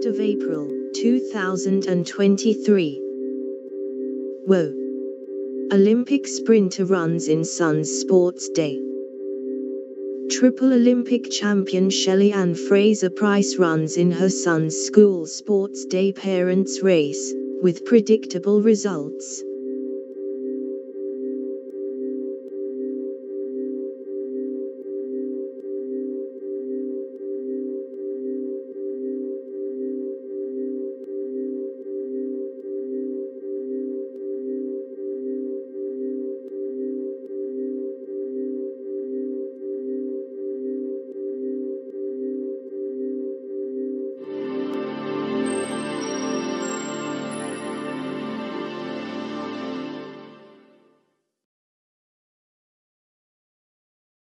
of April, 2023. Woah! Olympic sprinter runs in son's sports day. Triple Olympic champion Shelly-Ann Fraser-Pryce runs in her son's school sports day parents' race, with predictable results.